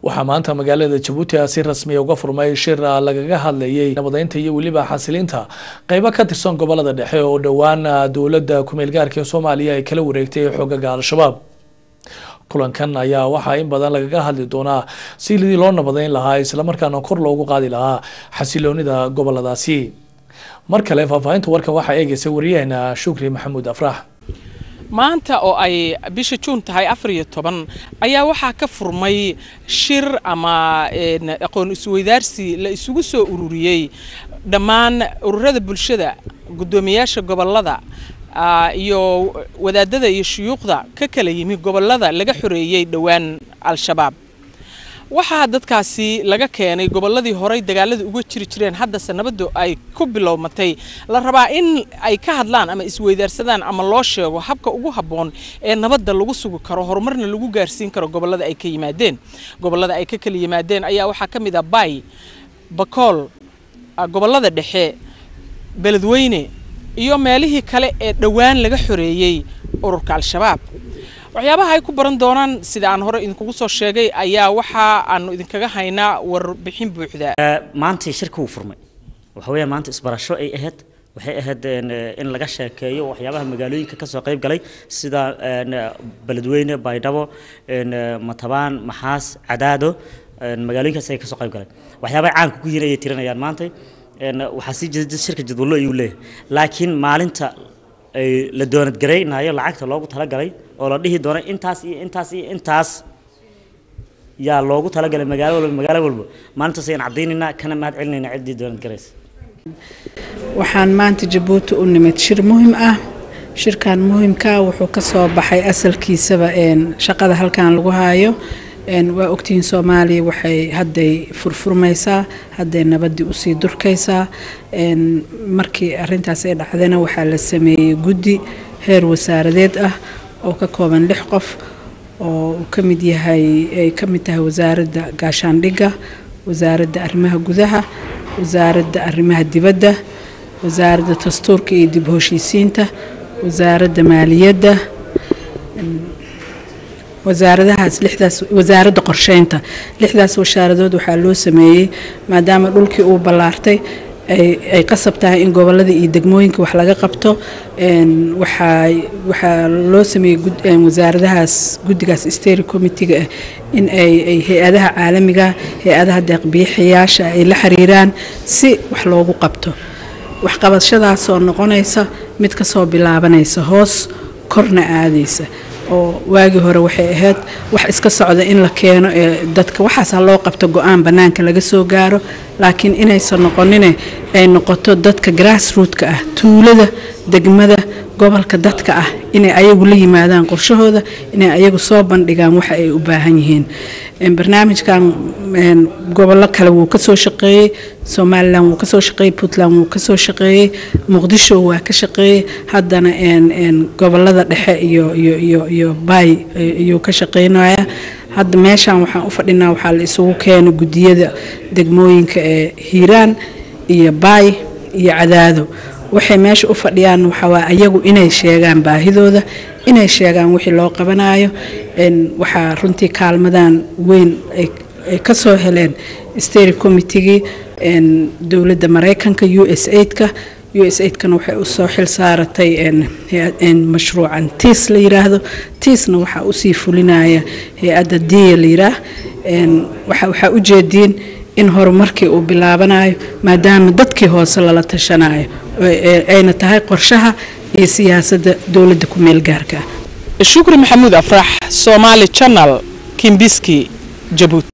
waxaa maanta magaalada Djibouti si rasmi ah uga furmay shir lagaga hadlayay nabadeynta iyo waliba xasilinta qaybo ka tirsan gobolada dhexe oo dhawaan dawladda ku meel gaarka ee Soomaaliya ay kala wareegtay xogaga Al-Shabaab. kulankan ayaa waxaa in badan lagaga hadli doonaa sidii loo nabadeyn lahaa isla markaana kor loogu qaadi lahaa xasiloonida goboladaasi. markale faahfaahinta warkan waxa eegaysa wariyahna Shukri Maxamuud Afrax. maanta oo ay bisha Juun tahay 14 ayaa waxaa ka furmay shir ama aqoon isweydaarsi la isugu soo ururiyay dhammaan ururada bulshada gudoomiyaasha gobolada iyo wadaadada iyo shuyuuqda ka kala yimi gobolada laga xoreeyay dhawaan Al-Shabaab. waxaa dadkaasi laga keenay goboladii hore dagaalada uga jiri jireen hadda sanabadu ay ku bilowmatay la rabaa in ay ka hadlaan ama isweydaarsadaan ama loo sheego habka ugu haboon ee nabadda lagu sugi karo horumarna lagu gaarsiin karo gobolada ay ka yimaadeen. gobolada ay ka kala yimaadeen ayaa waxaa kamid ah Bay, Bakool, gobolada dhexe, Beledweyne iyo meelihii kale ee dhawaan laga xoreeyay ururka Al-Shabaab. waxyaabaha ay ku baran doonaan sida aan hore idinku soo sheegay ayaa waxa aan idinkaga haynaa warbixin buuxda. maanta shirku uu furmay waxa weeye maanta isbarasho ay ahayd waxay ahayd in laga sheekeeyo waxyaabaha magaalooyinka ka soo qayb galay sida Beledweyne, Baydhabo, Matabaan, Maxaas, Cadaado magaalooyinkaas ay ka soo qayb galay waxyaabaha caan ku yihiin tirinayaan maanta waxa si jidad shirka jadwallo ay u leeyahay laakiin maalinta ay la doonad gareynaayo lacagta loogu tala galay oo la dhihi doona intaas yaa loogu tala galay magaalo walba maalintaas ayaan cadeynayna kana mahad celinayna cidii doonad gareys. waxaan maanta Djibouti u nimid shir muhiim ah. shirkan muhiimka wuxuu ka soo baxay asalkiisaba shaqada halkan lagu haayo waa ogtiin Soomaaliya waxay hadday furfurmaysaa hadday nabadii u sii durkaysaa markii arintaas ay dhacdayna waxaa la sameeyay guddi heer wasaaradeed ah oo ka kooban 6 qof oo ka mid tahay wasaaradda gaashaandhigga, wasaaradda arrimaha gudaha, wasaaradda arrimaha dibadda, wasaaradda dastuurka iyo dib u heshiisiinta, wasaaradda maaliyadda, wasaaradahaas 6daas wasaaradda qorsheynta 6daas wasaaradood waxaa loo sameeyay maadaama dhulkii uu balaartay ay qasab tahay in gobolada iyo degmooyinka wax laga qabto waxa loo sameeyay wasaaradahaas guddigaas steering committee in ay hay'adaha caalamiga hay'adaha deeq-bixiyaasha ay la xiriiraan si wax loogu qabto wax qabashadaas oo noqonaysa mid ka soo bilaabanaysa hoos korna aadaysa oo waagi hore waxay ahayd wax iska socda in la keeno dadka waxaas loo qabto go'aan banaanka laga soo gaaro laakiin inaysan noqonin ay noqoto dadka grassroots-ka ah tuulada degmada gobolka dadka ah inay ayagu la yimaadaan qorshahooda inay ayagu soo bandhigaan waxa ay u baahan yihiin. barnaamijkan gobollo kale wuu ka soo shaqeeyay Somaliland wuu ka soo shaqeeyay Puntland wuu ka soo shaqeeyay Muqdisho waa ka shaqeeyay haddana gobolada dhexe iyo Bay iyo ka shaqeynaya hadda meeshan waxaan u fadhinaa waxa la isugu keenay gudiyada degmooyinka ee Hiiraan iyo Bay iyo Cadaado waxay meesha u fadhiyaan waxa waa ayagu inay sheegaan baahidooda inay sheegaan wixii loo qabanayo waxa runtii kaalmadan weyn ay ka soo heleen steering committee dawladda Mareykanka USAID-kana waxay u soo xil saaratay mashruucan TIS la yiraahdo TISna waxa u sii fulinaya hay'adda DIA la yiraahdo waxa u jeedin in horumarkii uu bilaabanayo maadaama dadkii hoose lala tashanayo ayna tahay qorshaha iyo siyaasadda dawladda ku meel gaarka. Shukri Maxamuud Afrax, Somali Channel, Kimbiski, Djibouti.